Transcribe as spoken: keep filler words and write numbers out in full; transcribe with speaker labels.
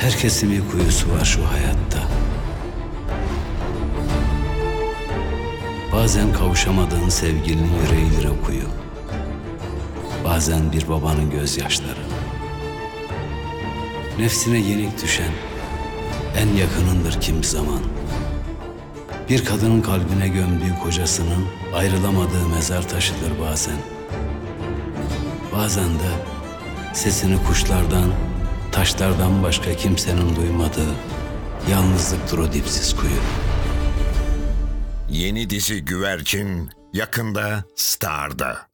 Speaker 1: Herkesin bir kuyusu var şu hayatta. Bazen kavuşamadığın sevgilinin yüreğidir o kuyu. Bazen bir babanın gözyaşları. Nefsine yenik düşen en yakınındır kimi zaman. Bir kadının kalbine gömdüğü kocasının ayrılamadığı mezar taşıdır bazen. Bazen de sesini kuşlardan, taşlardan başka kimsenin duymadığı yalnızlıktır o dipsiz kuyu.
Speaker 2: Yeni dizi Güvercin yakında Star'da.